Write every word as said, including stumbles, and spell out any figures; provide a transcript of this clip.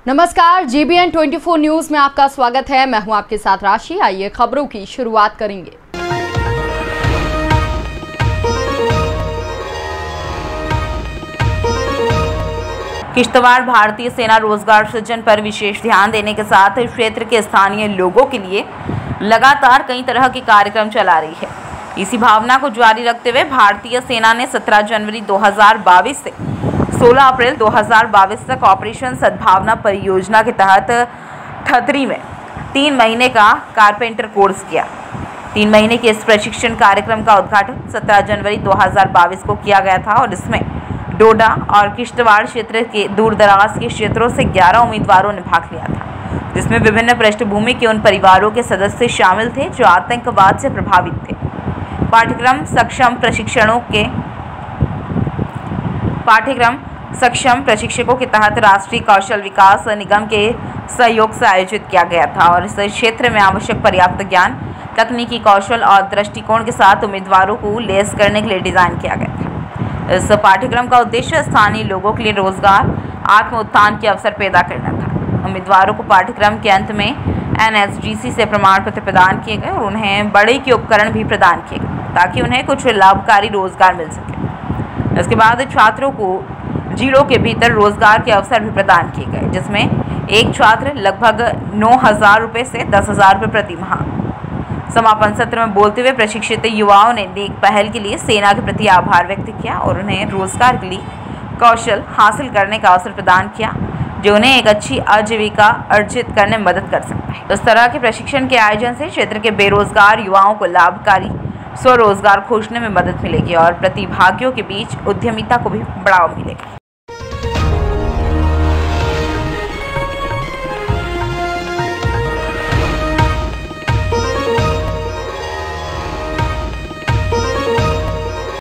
नमस्कार, जीबीएन चौबीस न्यूज में आपका स्वागत है। मैं हूं आपके साथ राशि। आइए खबरों की शुरुआत करेंगे। किश्तवाड़ भारतीय सेना रोजगार सृजन पर विशेष ध्यान देने के साथ क्षेत्र के स्थानीय लोगों के लिए लगातार कई तरह के कार्यक्रम चला रही है। इसी भावना को जारी रखते हुए भारतीय सेना ने सत्रह जनवरी दो हज़ार बाईस से सोलह अप्रैल दो हज़ार बाईस तक ऑपरेशन सद्भावना परियोजना के तहत ठतरी में तीन महीने का कारपेंटर कोर्स किया। तीन महीने के इस प्रशिक्षण कार्यक्रम का उद्घाटन सत्रह जनवरी दो हज़ार बाईस को किया गया था और इसमें डोडा और किश्तवाड़ क्षेत्र के दूर दराज के क्षेत्रों से ग्यारह उम्मीदवारों ने भाग लिया था, जिसमें विभिन्न पृष्ठभूमि के उन परिवारों के सदस्य शामिल थे जो आतंकवाद से प्रभावित थे। पाठ्यक्रम सक्षम प्रशिक्षणों के पाठ्यक्रम सक्षम प्रशिक्षकों के तहत राष्ट्रीय कौशल विकास निगम के सहयोग से आयोजित किया गया था और इस क्षेत्र में आवश्यक पर्याप्त ज्ञान, तकनीकी कौशल और दृष्टिकोण के साथ उम्मीदवारों को लैस करने के लिए डिजाइन किया गया था। इस पाठ्यक्रम का उद्देश्य स्थानीय लोगों के लिए रोजगार, आत्म उत्थान के अवसर पैदा करना था। उम्मीदवारों को पाठ्यक्रम के अंत में एन एस डी सी से प्रमाण पत्र प्रदान किए गए और उन्हें बड़े के उपकरण भी प्रदान किए गए ताकि उन्हें कुछ लाभकारी रोजगार मिल सके। इसके बाद छात्रों को जिलों के भीतर रोजगार के अवसर भी प्रदान किए गए, जिसमें एक छात्र लगभग नौ हजार रुपये से दस हजार रुपये प्रति माह। समापन सत्र में बोलते हुए प्रशिक्षित युवाओं ने नेक पहल के लिए सेना के प्रति आभार व्यक्त किया और उन्हें रोजगार के लिए कौशल हासिल करने का अवसर प्रदान किया जो उन्हें एक अच्छी आजीविका अर्जित करने में मदद कर सकता है। इस तरह के प्रशिक्षण के आयोजन से क्षेत्र के बेरोजगार युवाओं को लाभकारी स्वरोजगार खोजने में मदद मिलेगी और प्रतिभागियों के बीच उद्यमिता को भी बढ़ावा मिलेगा।